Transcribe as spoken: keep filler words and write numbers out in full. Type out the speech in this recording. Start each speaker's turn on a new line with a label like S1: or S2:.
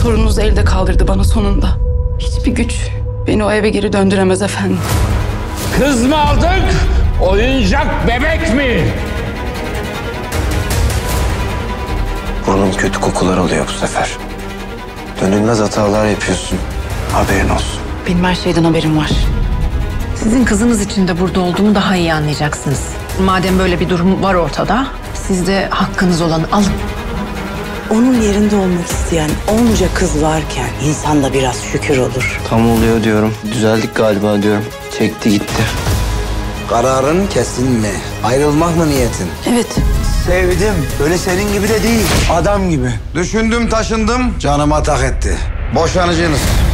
S1: Torununuzu elde kaldırdı bana sonunda. Hiçbir güç beni o eve geri döndüremez efendim.
S2: Kız mı aldık, oyuncak bebek mi?
S3: Burnum kötü kokular alıyor bu sefer. Dönülmez hatalar yapıyorsun. Haberin olsun.
S1: Benim her şeyden haberim var.
S4: Sizin kızınız için de burada olduğumu daha iyi anlayacaksınız. Madem böyle bir durum var ortada, siz de hakkınız olanı alın.
S5: Onun yerinde olmak isteyen onca kız varken insan da biraz şükür olur.
S3: Tam oluyor diyorum. Düzeldik galiba diyorum. Çekti gitti.
S6: Kararın kesin mi? Ayrılmak mı niyetin?
S1: Evet.
S6: Sevdim. Böyle senin gibi de değil. Adam gibi. Düşündüm taşındım. Canıma tak etti. Boşanacaksınız.